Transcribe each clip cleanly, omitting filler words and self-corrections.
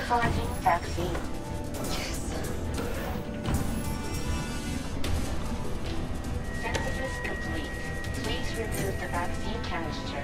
Selecting vaccine. Yes. Synthesis complete. Please remove the vaccine canister.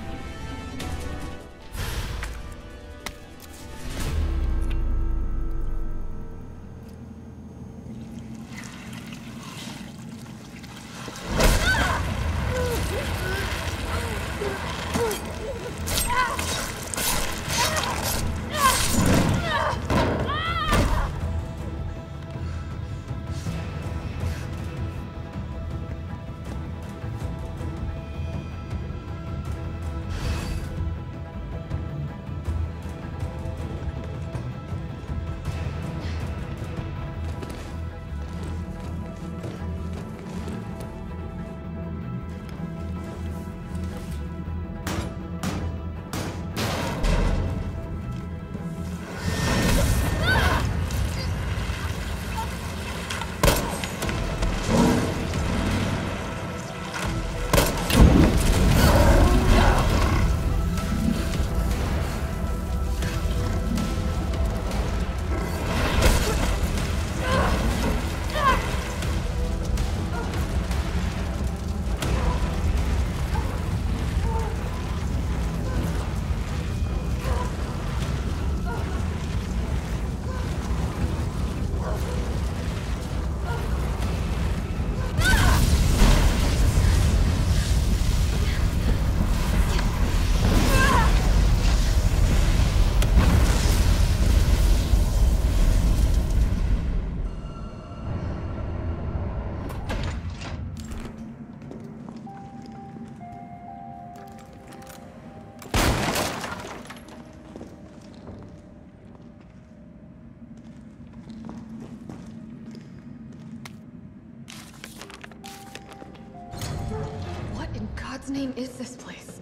What in God's name is this place?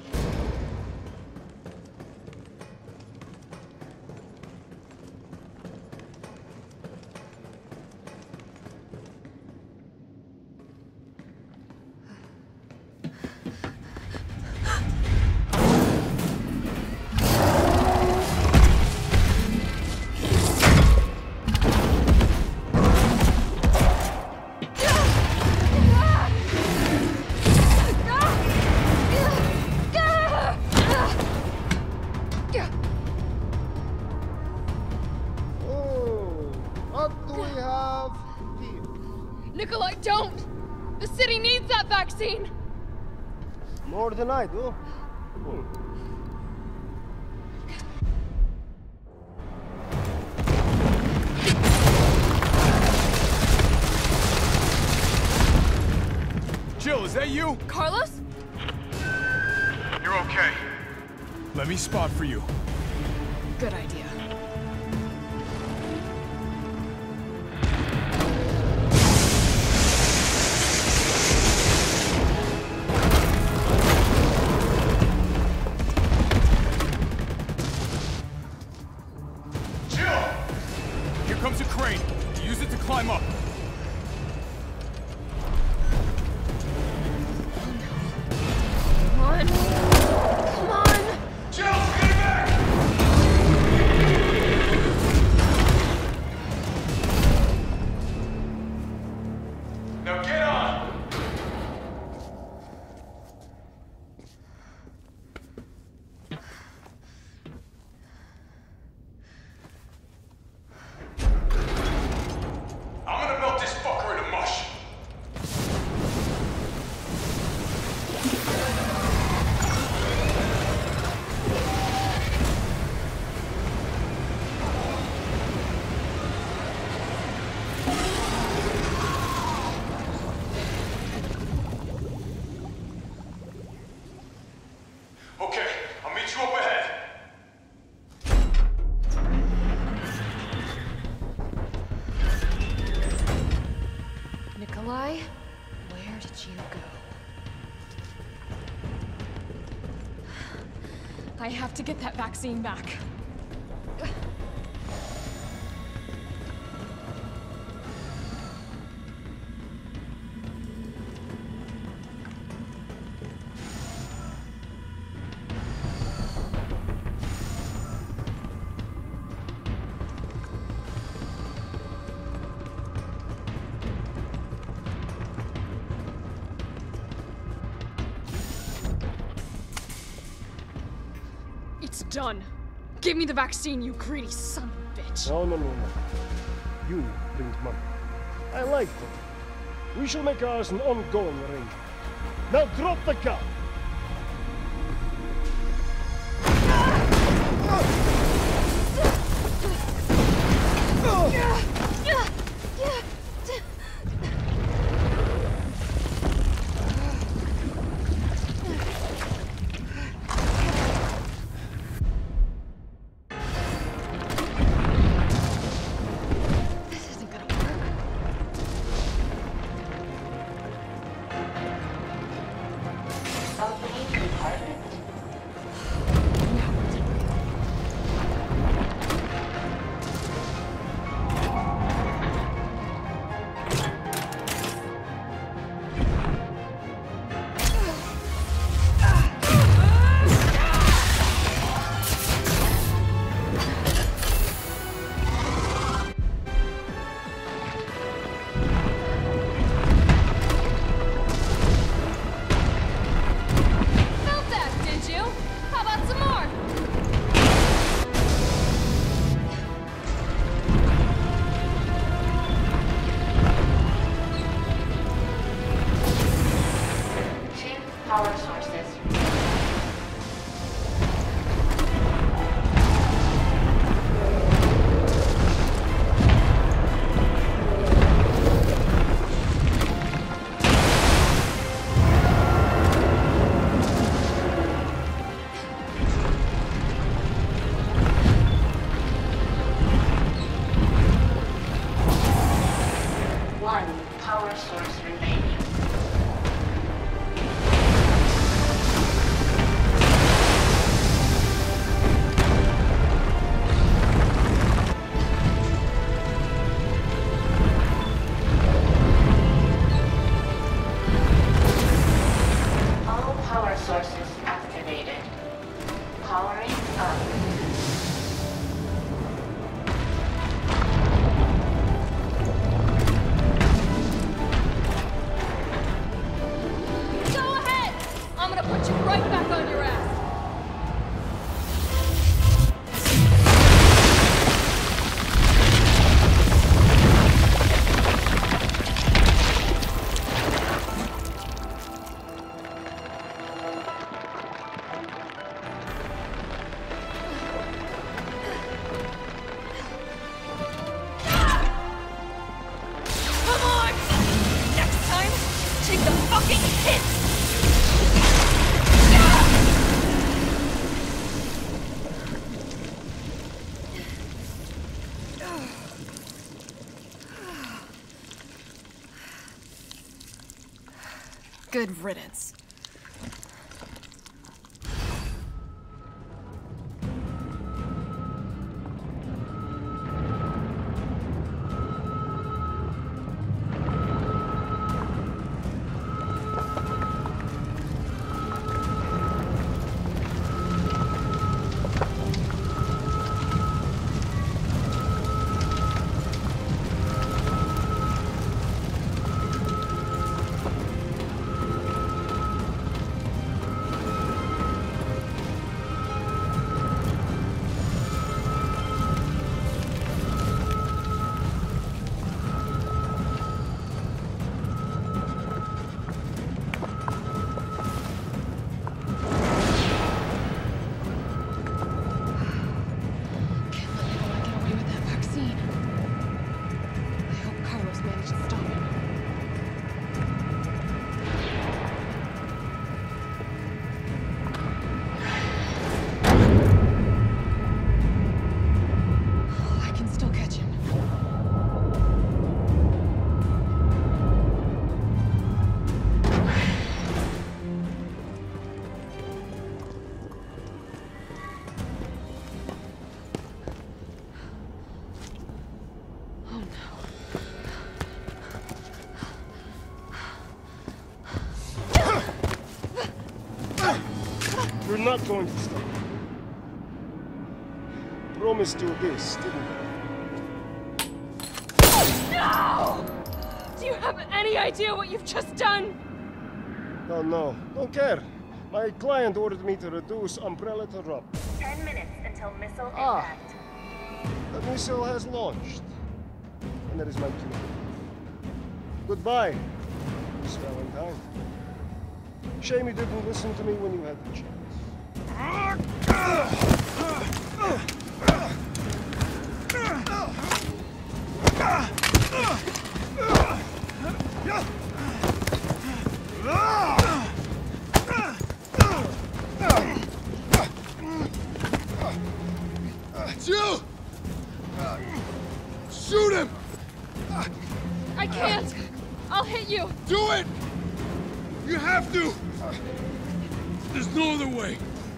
Nikolai, don't! The city needs that vaccine! More than I do. Jill, is that you? Carlos? You're okay. Let me spot for you. Good idea. Here comes a crane. Use it to climb up. Come on. Come on! Jill, get back! Now get on! I'm gonna melt this fucker into mush. Okay, I'll meet you up ahead. Nikolai, where did you go? I have to get that vaccine back. It's done. Give me the vaccine, you greedy son of a bitch. No. You bring money. I like them. We shall make ours an ongoing arrangement. Now drop the gun! Opening compartment. Power sources. One power source remaining. Sources activated. Powering up. Go ahead! I'm gonna put you right back on your ass. Take the fucking hit! Good riddance. You're not going to stop. Promised you this, didn't I? No! Do you have any idea what you've just done? Oh no, don't care. My client ordered me to reduce Umbrella to Rob. 10 minutes until missile Ah. impact. The missile has launched. And that is my cue. Goodbye, Miss Valentine. Shame you didn't listen to me when you had the chance. Jill! Shoot him! I can't! I'll hit you! Do it! You have to! There's no other way.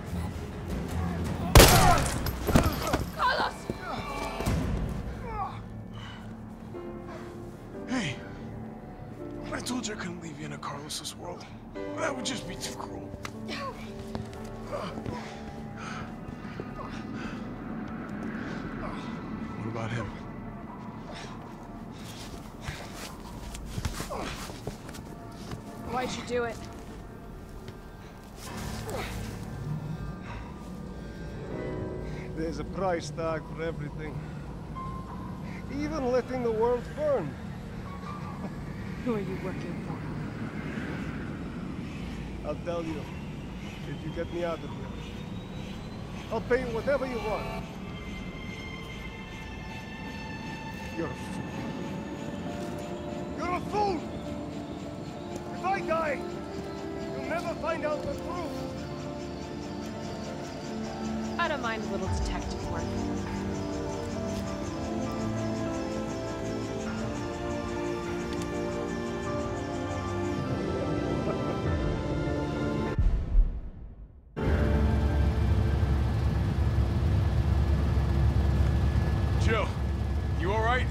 Carlos! Hey, I told you I couldn't leave you in a Carlos's world. That would just be too cruel. What about him? Why'd you do it? There's a price tag for everything. Even letting the world burn. Who are you working for? I'll tell you, if you get me out of here. I'll pay you whatever you want. You're a fool. You're a fool! If I die, you'll never find out the truth. I don't mind a little detective work. Jill, you all right?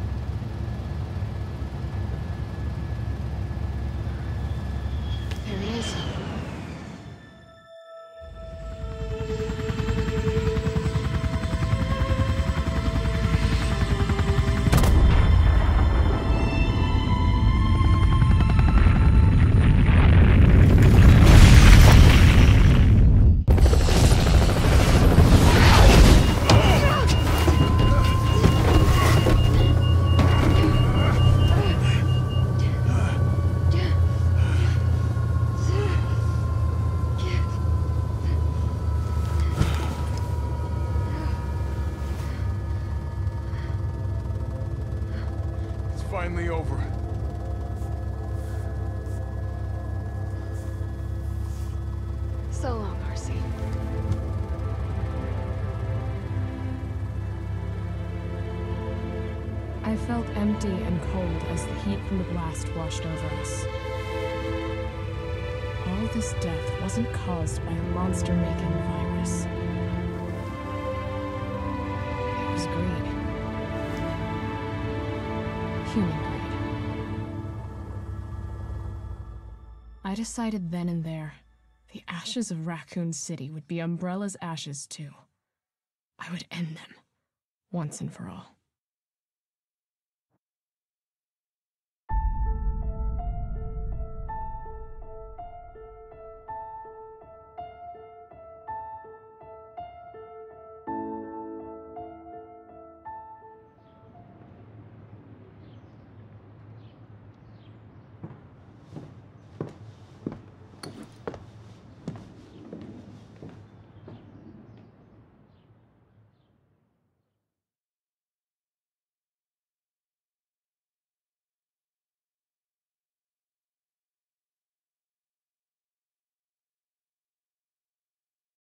There it is. It's finally over. So long, Marcy. I felt empty and cold as the heat from the blast washed over us. All this death wasn't caused by a monster-making virus. It was greed. Human greed. I decided then and there, the ashes of Raccoon City would be Umbrella's ashes too. I would end them, once and for all.